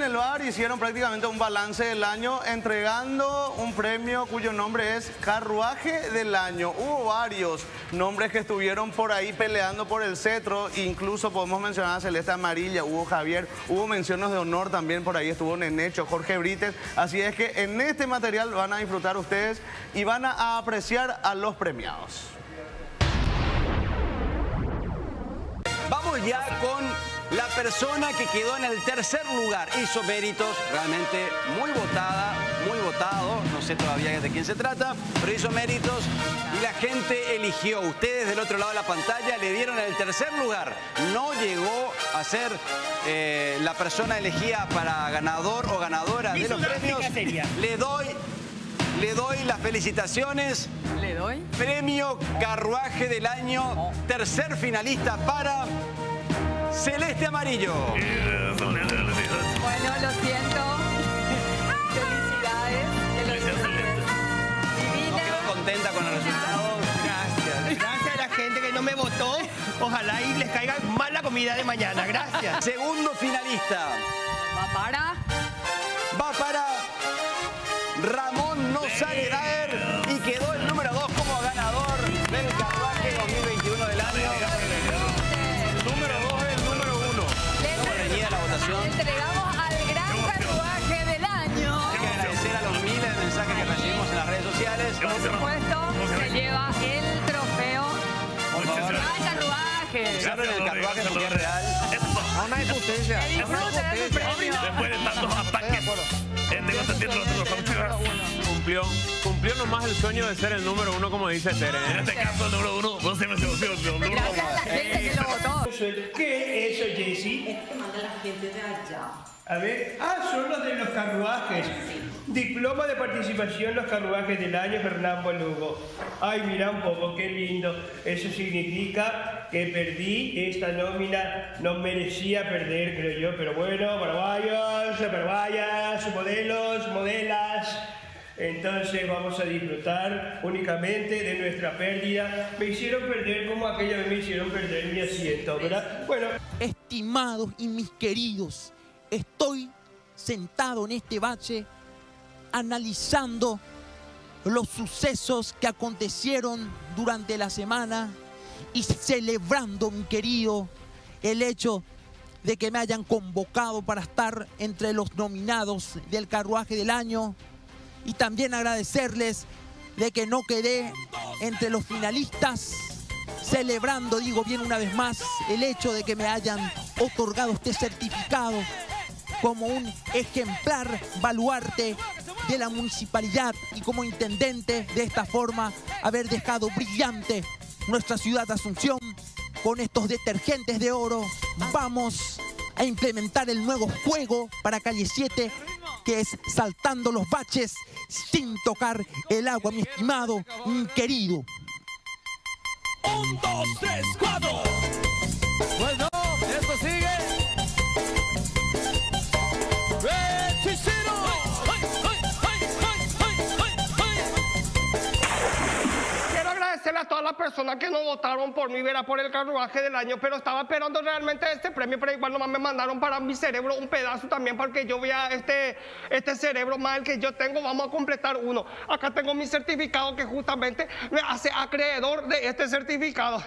En el bar hicieron prácticamente un balance del año entregando un premio cuyo nombre es Carruaje del Año. Hubo varios nombres que estuvieron por ahí peleando por el cetro, incluso podemos mencionar a Celeste Amarilla, hubo Javier, hubo menciones de honor también, por ahí estuvo Nenecho, Jorge Brites, así es que en este material van a disfrutar ustedes y van a apreciar a los premiados. Vamos ya con la persona que quedó en el tercer lugar. Hizo méritos, realmente muy votada, muy votado. No sé todavía de quién se trata, pero hizo méritos y la gente eligió. Ustedes del otro lado de la pantalla le dieron el tercer lugar. No llegó a ser la persona elegida para ganador o ganadora de los premios. Le doy las felicitaciones. ¿Le doy? Premio Carruaje del Año, tercer finalista para Celeste Amarillo. Bueno, lo siento. Felicidades. ¿No quedó contenta con el resultado? Gracias. Gracias a la gente que no me votó. Ojalá y les caiga mal la comida de mañana. Gracias. Segundo finalista. Va para Ramón Nosale Daer y quedó el número 2 como ganador del Carruaje 2021 del año. El número 2 es el número 1. Estamos reñida la votación. entregamos al gran carruaje del año. Hay que agradecer a los miles de mensajes que recibimos en las redes sociales. Por supuesto, se lleva el trofeo. ¡Gran carruaje! Saben el carruaje porque es real. A una injusticia. Disfruten de su premio. Después de tantos ataques cumplió nomás el sueño de ser el número 1, como dice Tere. En este caso, el número 1 no se me emociona. Gracias a la gente que lo votó. ¿Qué es eso, Jessy? Es que manda la gente de allá. A ver, son los de los carruajes. Diploma de participación en los carruajes del año, Fernando Lugo. Ay, mira un poco, qué lindo. Eso significa que perdí esta nómina, no merecía perder, creo yo, pero bueno, paraguayas, modelos, modelas. Entonces vamos a disfrutar únicamente de nuestra pérdida. Me hicieron perder como aquella vez me hicieron perder mi asiento, ¿verdad? Bueno. Estimados y mis queridos, estoy sentado en este bache analizando los sucesos que acontecieron durante la semana y celebrando, mi querido, el hecho de que me hayan convocado para estar entre los nominados del Carruaje del Año y también agradecerles de que no quedé entre los finalistas, celebrando, digo bien una vez más, el hecho de que me hayan otorgado este certificado como un ejemplar baluarte de la municipalidad y como intendente, de esta forma haber dejado brillante nuestra ciudad de Asunción con estos detergentes de oro. Vamos a implementar el nuevo juego para Calle 7, que es saltando los baches sin tocar el agua, mi estimado, mi querido. 1, 2, 3, 4. Bueno, esto sigue. ¡Hechicero! Quiero agradecerle a todas las personas que no votaron por mí, verá, por el carruaje del año, pero estaba esperando realmente este premio, pero igual nomás me mandaron para mi cerebro un pedazo también, porque yo voy a este cerebro más el que yo tengo, vamos a completar uno. Acá tengo mi certificado que justamente me hace acreedor de este certificado.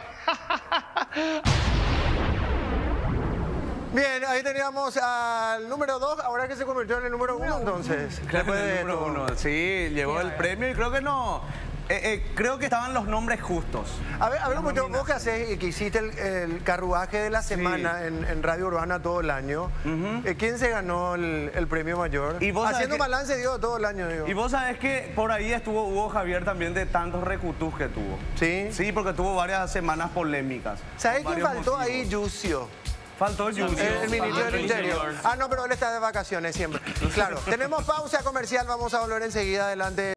Bien, ahí teníamos al número 2, ahora que se convirtió en el número 1, entonces. Creo que el número 1, sí, llevó el premio y creo que no... creo que estaban los nombres justos. A ver vos que haces y que hiciste el carruaje de la semana en Radio Urbana todo el año. ¿Quién se ganó el premio mayor? ¿Y vos haciendo balance, digo, todo el año, digo. Y vos sabés que por ahí estuvo Hugo Javier también de tantos recutus que tuvo. ¿Sí? Sí, porque tuvo varias semanas polémicas. ¿Sabés quién faltó ahí? Yucio. Faltó Yucio. El ministro del Interior. Ah, no, pero él está de vacaciones siempre. Claro. Tenemos pausa comercial, vamos a volver enseguida adelante.